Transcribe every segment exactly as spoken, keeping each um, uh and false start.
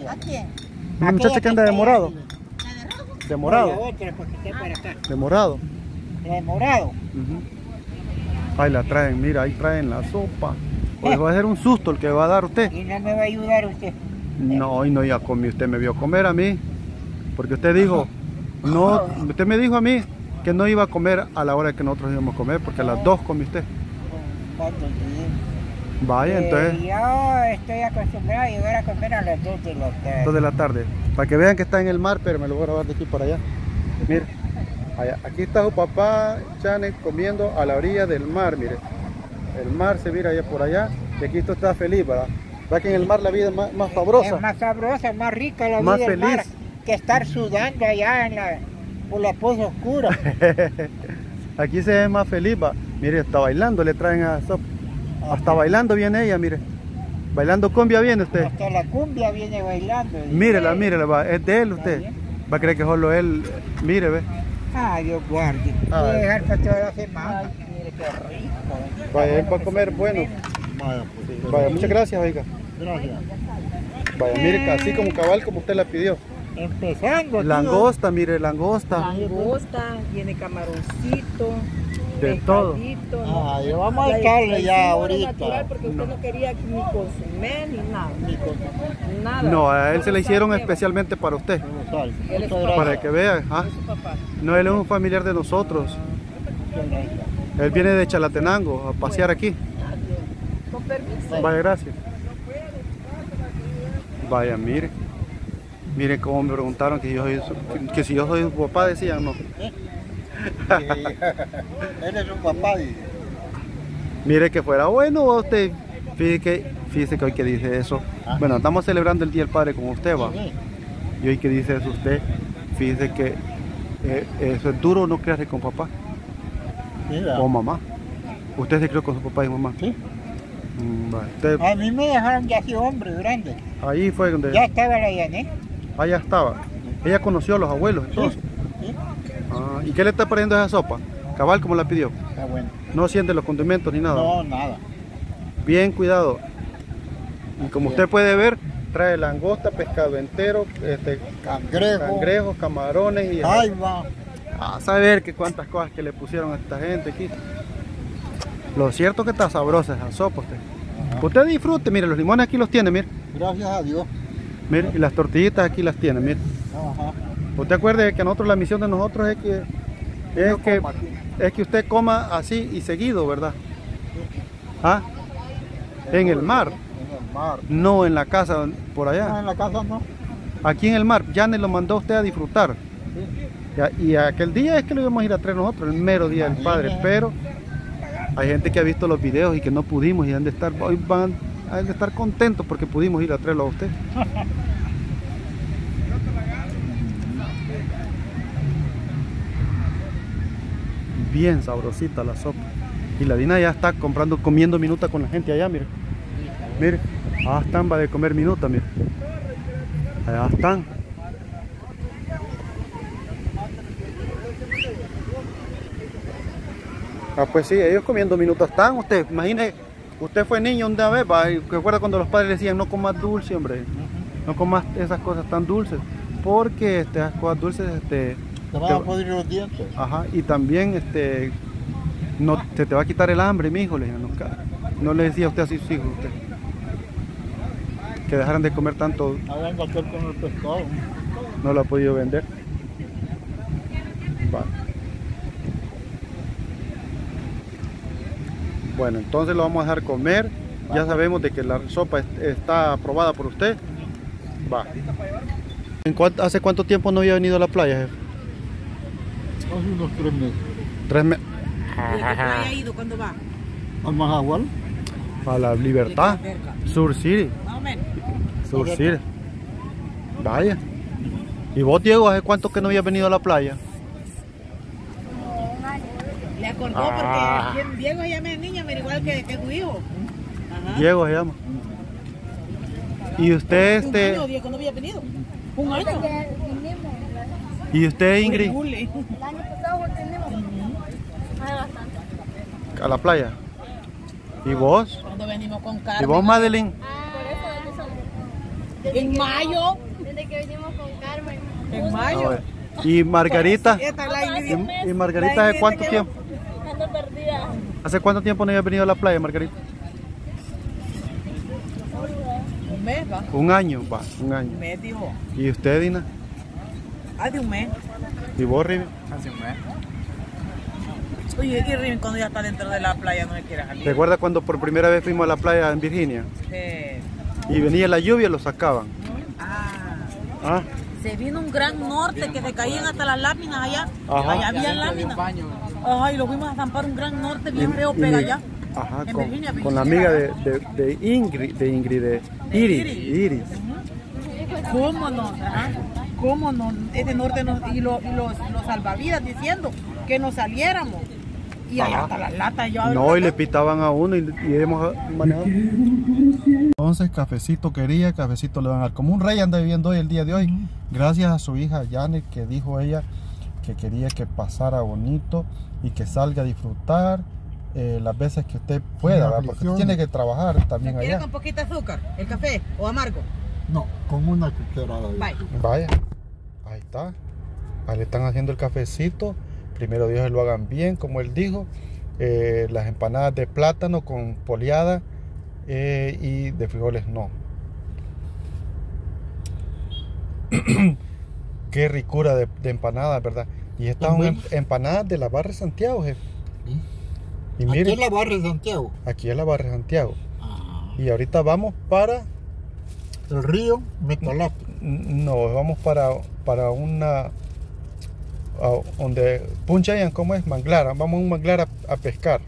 ¿A quién? Una muchacha que anda de morado. De morado. La otra, porque está para acá. De morado. De morado. Uh-huh. Ahí la traen, mira, ahí traen la sopa. Hoy va a ser un susto el que va a dar usted. ¿Y no me va a ayudar usted? No, hoy no ya comí, usted me vio comer a mí. Porque usted dijo, no, usted me dijo a mí que no iba a comer a la hora que nosotros íbamos a comer, porque a las dos come usted. Vaya, entonces. Eh, yo estoy acostumbrado a llegar a comer a las dos de la tarde. dos de la tarde. Para que vean que está en el mar, pero me lo voy a grabar de aquí para allá. Mire, allá, aquí está su papá, Chane, comiendo a la orilla del mar, mire. El mar se mira allá por allá, y aquí esto está feliz, ¿verdad? ¿Verdad que en el mar la vida es más, más sabrosa? Es más sabrosa, más rica la más vida del feliz. mar que estar sudando allá en la, por la poza oscura. Aquí se ve más feliz, va. Mire, está bailando, le traen a sopa. Hasta bailando viene ella, mire. Bailando cumbia viene usted. Hasta la cumbia viene bailando. Mírela, mírela, va. Es de él usted. Va a creer que solo él. Mire, ve. Ah, Dios guarde. Voy a dejar para toda la semana. Ay, mire qué rico. Vaya, él va a comer bueno. Vaya, pues. Vaya, muchas gracias, oiga. Gracias. Vaya, mire, así como cabal como usted la pidió. Empezando. Langosta, mire, langosta. Langosta, tiene camaroncito, De todo. pescadito, Ah, ¿no? ya vamos a La echarle extensión ya era ahorita. natural porque usted no quería ni consumir ni nada. Ni con- Nada. No, a él se le Solo hicieron sal especialmente para usted. con sal. Él es Muchas papá. Para gracias. que vea. ¿Ah? lleva. Es su papá. No, él es un familiar de nosotros. Muchas gracias. Él viene de Chalatenango a pasear aquí. Con permiso. Vaya, gracias. Vaya, mire. Mire cómo me preguntaron que, yo soy su- que si yo soy su papá, decían no. Él es un papá y... Mire que fuera bueno usted. Fíjese que, fíjese que hoy que dice eso. Ah. Bueno, estamos celebrando el Día del Padre con usted, va. Sí, Y hoy que dice eso usted, fíjese que eh, eso es duro no crearse con papá mira. o mamá. ¿Usted se crió con su papá y mamá? Sí. Mm, vale. Usted- A mí me dejaron ya así hombre grande. ahí fue donde... Ya estaba la Yané. Allá estaba. Ella conoció a los abuelos entonces. Sí. Ah, ¿y qué le está poniendo a esa sopa? Cabal como la pidió. Está bueno. No siente los condimentos ni nada. No, nada. Bien cuidado. Y como Bien. usted puede ver, trae langosta, pescado entero, este, Cangrejo. cangrejos, camarones y... Jaiba. A saber que cuántas cosas que le pusieron a esta gente aquí. Lo cierto que está sabrosa esa sopa usted. Ajá. Usted disfrute, mire, los limones aquí los tiene, mire. Gracias a Dios. Mire, y las tortillitas aquí las tiene, mire. Ajá. Usted acuerde que a nosotros la misión de nosotros es que es Yo que como aquí. es que usted coma así y seguido, ¿verdad? ¿Ah? En el mar, En el mar. no en la casa por No, allá. en la casa no. Aquí en el mar, Janet lo mandó a usted a disfrutar. Sí. Y a- Y aquel día es que lo íbamos a ir a traer nosotros, el mero día del padre, pero hay gente que ha visto los videos y que no pudimos y han de estar, hoy van han de estar contentos porque pudimos ir a traerlo a usted. Bien sabrosita la sopa. Y la Dina ya está comprando, comiendo minuta con la gente allá, mire. Mire, allá están, va de comer minuta, mire. Allá están. Ah, pues sí, ellos comiendo minutos están. Usted, imagine, usted fue niño una vez, va, y recuerda cuando los padres le decían no comas dulce, hombre. No comas esas cosas tan dulces. Porque este, esas cosas dulces, este, Te van a podrir los dientes. ajá, y también este no se te va a quitar el hambre, mi hijo, le decían, no, no le decía usted a sus hijos usted que dejaran de comer tanto, A ver, hacer con el pescado. no lo ha podido vender. Va. Bueno, entonces lo vamos a dejar comer. Ya sabemos de que la sopa est- está aprobada por usted. Va. ¿En cuánto- ¿Hace cuánto tiempo no había venido a la playa, jefe? Hace unos tres meses. Tres meses. ¿Y a qué playa ha ido cuando va? ¿Al Majagual? A la Libertad. Cerca. Sur City. Más o menos. Sur City. Vaya. ¿Y vos, Diego, hace cuánto que no habías venido a la playa? Le acordó Ah. porque bien Diego se llama de niña, pero igual que, que tu hijo. Ajá. Diego se llama. ¿Y usted, Un año, este, Diego, no había venido. Un año. y usted, Ingrid, Jule. El año pasado tenemos. Hay bastante. a la playa? ¿Y vos? Cuando venimos con ¿Y Carmen. vos, Madeline? Por eso de que son. En mayo. Desde que vinimos con Carmen. En A mayo. ver. ¿Y Margarita? Esta es la ¿Y, Ingrid. y Margarita hace cuánto tiempo? Ando perdida. ¿Hace cuánto tiempo no había venido a la playa, Margarita? Un mes, va. Un año, va, un año. Un mes, dijo. ¿Y usted, Dina? Hace un mes. ¿Y vos, Rivi? Hace un mes. Oye, y Riven cuando ya está dentro de la playa no se quiere salir. ¿Recuerda cuando por primera vez fuimos a la playa en Virginia? Eh, Y venía la lluvia y lo sacaban. ah, Ah, se vino un gran norte que se caían hasta las láminas allá. Ajá. Allá había láminas. Ajá, y lo fuimos a zampar un gran norte bien feo, y- pega allá. Ajá, En con, Virginia, con la Virginia. amiga de, de, de Ingrid, de Ingrid, de De Iris, Iris. Iris. ¿Cómo no? Ajá. ¿Cómo no? Ese norte nos, y, lo- y los, los salvavidas diciendo que nos saliéramos. Y allá Ajá. hasta las latas yo No, y le pitaban a uno y, y hemos manejado. Entonces, cafecito quería, cafecito le van a dar. Como un rey anda viviendo hoy, el día de hoy. Gracias a su hija Janet, que dijo ella que quería que pasara bonito y que salga a disfrutar eh, las veces que usted pueda, ¿verdad? Porque usted tiene que trabajar también ¿Quiere allá. con poquita azúcar? ¿El café? ¿O amargo? No, con una cucharada. de- Bye. Vaya, ahí está. Ahí le están haciendo el cafecito. Primero Dios lo hagan bien, como él dijo. Eh, las empanadas de plátano con poliada eh, y de frijoles no. Qué ricura de, de empanadas, ¿verdad? Y estas son em- empanadas de la Barra Santiago, jefe. ¿Sí? Y Aquí miren, es la barra de Santiago. aquí es la Barra Santiago. Ah, Y ahorita vamos para... el río Metalape. No, vamos para, para una... a- donde punchayan, ¿cómo es? Manglar. Vamos a un manglar a, a pescar.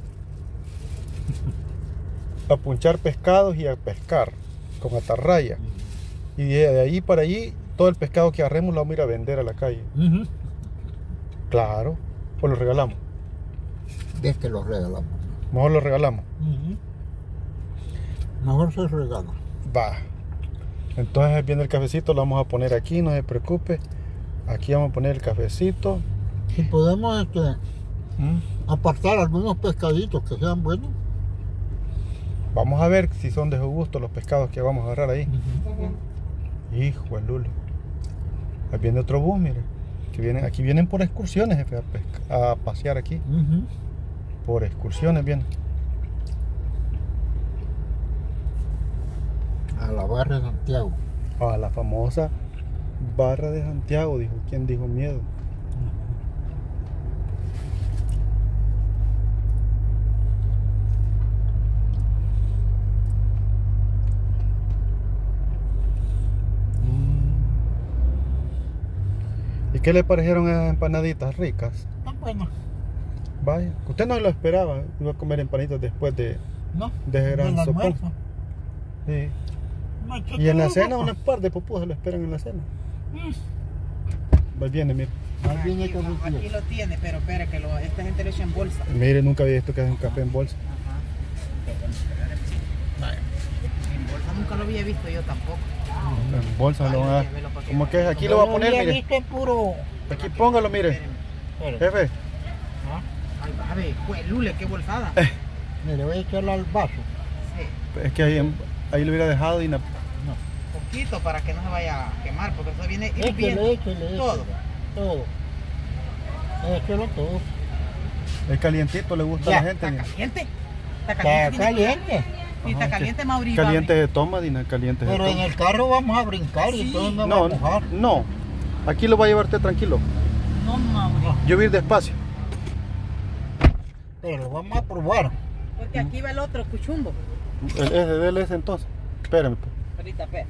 A punchar pescados y a pescar con atarraya. Y de, de ahí para allí, todo el pescado que agarremos lo vamos a ir a vender a la calle. Ujú. Claro, pues lo regalamos. Es que los regalamos. Mejor lo regalamos. Ujú. Mejor se regala. Va. Entonces viene el cafecito, lo vamos a poner aquí, no se preocupe. Aquí vamos a poner el cafecito. Si podemos este, ¿Mm? apartar algunos pescaditos que sean buenos. Vamos a ver si son de su gusto los pescados que vamos a agarrar ahí. Hijo de Lulo. Ahí viene otro bus, mire. Que vienen, aquí vienen por excursiones, jefe, a, pesca- a pasear aquí. Ujú. Por excursiones vienen. A la barra de Santiago. A la famosa Barra de Santiago, dijo. ¿Quién dijo miedo? ¿Y qué le parecieron esas empanaditas ricas? Tan buenas. Vaya, usted no lo esperaba, iba a comer empanaditas después de, ¿No? de ese gran Del sopón. almuerzo. Sí. No, Y en la chico, cena, guapo. una par de pupusas lo esperan en la cena. Mm. Va viene, mire. Más bien hay que Aquí, decir. aquí lo tiene, pero espera que lo, esta gente lo echa en bolsa. Mire, nunca había visto que hacen café en bolsa. En bolsa nunca lo había visto yo tampoco. En bolsa lo van a dar. Llévelo para que- Como que aquí lo va a poner, Yo lo había mire. visto en puro. Aquí póngalo, mire. Espere. Jefe, ¿Ah? Ay, a ver, pues Lule, qué bolsada. Eh. Mire, voy a echarle al vaso. Sí, es que ahí, en- ahí lo hubiera dejado y na- No. poquito para que no se vaya a quemar, porque eso viene Échele, hirviendo. échele, échele. Todo. Todo. Échelo todo. es calientito, le gusta Ya, a la gente. ¿Está mire. caliente? ¿Está Está caliente? caliente. Sí, está Ajá, caliente, Mauricio. Caliente se toma, Dina, caliente se Pero en toma. el carro vamos a brincar y Sí. entonces me va No, a mojar. no. Aquí lo va a llevar usted tranquilo. No, Mauricio. Yo voy a ir despacio. Pero lo vamos a probar. Porque aquí va el otro cuchumbo. El, ese, dele ese entonces. Espérame. pues. Ahorita, espera.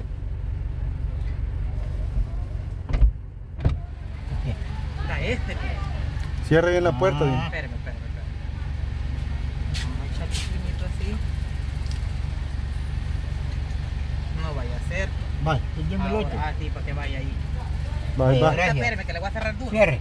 Está este, mira. Cierre bien la puerta, Ah. Dina. Espérame, espérame, espérame. Vamos a echar un puñito así. No vaya a ser. Vale, yo me lo echo. Ahora, ah, sí, para que vaya ahí. Va, ahí va. Gracias. Ahorita, espérame, que le voy a cerrar duro. Cierre.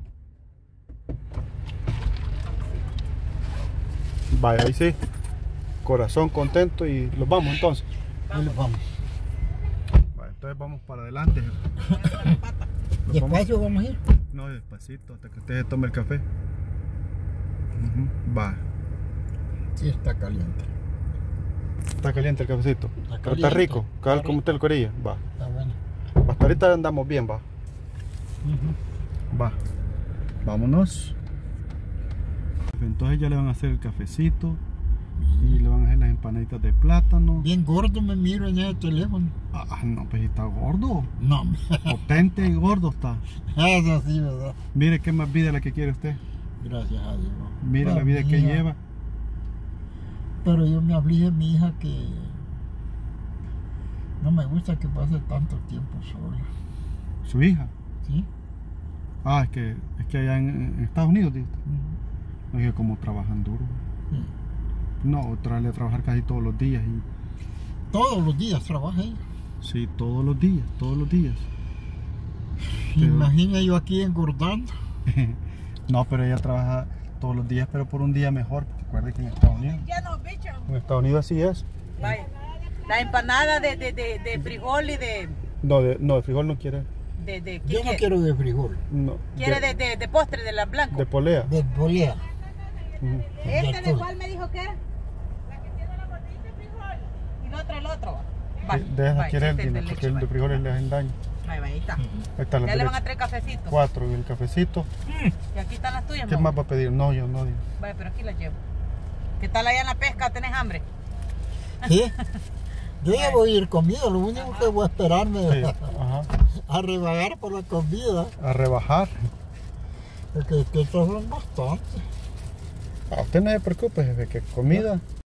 Vaya, ahí sí. Corazón contento y los vamos entonces. Ahí le vamos. Vale, entonces vamos para adelante. jefe. Nos vamos- Despacio vamos a ir. No, despacito, hasta que usted tome el café. Ujú, va. Sí está caliente. Está caliente el cafecito. Está Pero está caliente. rico. Cabal, Está como usted lo quería. Va. Está bueno. Hasta ahorita andamos bien, va. Ujú. Va. Vámonos. Entonces ya le van a hacer el cafecito. Y le van a hacer las empanaditas de plátano. Bien gordo me miro en ese teléfono. Ah, no, pues está gordo. No, Potente y gordo está. eso sí, ¿verdad? Mire qué más vida la que quiere usted. Gracias a Dios. Mire Bueno, la vida mi que hija, lleva. Pero yo me aflige mi hija que no me gusta que pase tanto tiempo sola. Su hija. ¿Sí? Ah, es que, es que allá en, en Estados Unidos, dice. Ujú. No dije como trabajan duro. Sí. No, traerle a trabajar casi todos los días. Y, Todos los días trabaja ella. sí, todos los días, todos los días. Pero- Imagina yo aquí engordando. No, pero ella trabaja todos los días, pero por un día mejor. Recuerde que en Estados Unidos. Ya no, bicho. En Estados Unidos así es. Vaya. La empanada de, de, de, de frijol y de, No, de, no, de frijol no quiere. de, de ¿qué Yo no quiere? quiero de frijol, No, Quiere de, de, de postre, de la blanco. de polea. de polea. Ujú. ¿Este de atún. cuál me dijo que era? La que tiene la gordita de frijol. Y el otro, el otro. De, de esa quiere el este es Dino, de porque leche, el de vaya. frijoles le hacen daño. Vaya, vaya, ahí está. Ahí está la Ya le van a derecha. traer cafecito. Cuatro y el cafecito. Y aquí están las tuyas, ¿Qué mamá. más va a pedir? No, yo no. Digo. Vaya, pero aquí las llevo. ¿Qué tal allá en la pesca? ¿Tenés hambre? ¿Sí? Yo ya voy a ir comido, lo único que voy a esperarme Sí, ajá. a rebagar por la comida. A rebajar. Porque que estos son bastante. A usted no se preocupe, jefe, que comida.